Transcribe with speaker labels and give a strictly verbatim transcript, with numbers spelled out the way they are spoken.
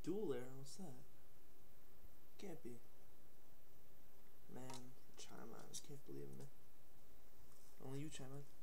Speaker 1: Dual air? What's that? Can't be. Man, China, I just can't believe it, man. Only you, China.